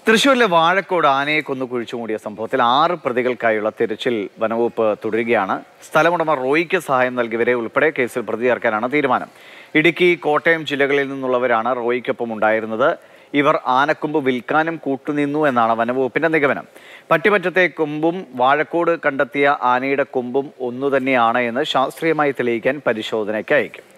തൃശ്ശൂരിലെ വാഴക്കോട് ആനയെ കൊന്നു കുഴിച്ചു മൂടിയ സംഭവത്തിൽ 6 പ്രതികൾക്കായുള്ള തിരച്ചിൽ വനവകുപ്പ് തുടരുകയാണ്. സ്ഥലമുടമ റോയിക്ക് സഹായം നൽകിയവരെ ഉൾപ്പെടെ കേസിൽ പ്രതി ചേർക്കാനാണ് തീരുമാനം. ഇടുക്കി, കോട്ടയം ജില്ലകളിൽ നിന്നുള്ളവരാണ് റോയിക്കൊപ്പം ഉണ്ടായിരുന്നത്. ഇവർ ആനക്കൊമ്പ് വിൽക്കാനും കൂട്ടുനിന്നു എന്നാണ് വനവകുപ്പിന്റെ നിഗമനം. പട്ടിമറ്റത്തെ കൊമ്പും വാഴക്കോട് കണ്ടെത്തിയ ആനയുടെ കൊമ്പും ഒന്നുതന്നെയാണ് എന്ന് ശാസ്ത്രീയമായി തെളിയിക്കാൻ പരിശോധനയ്ക്ക് അയക്കും.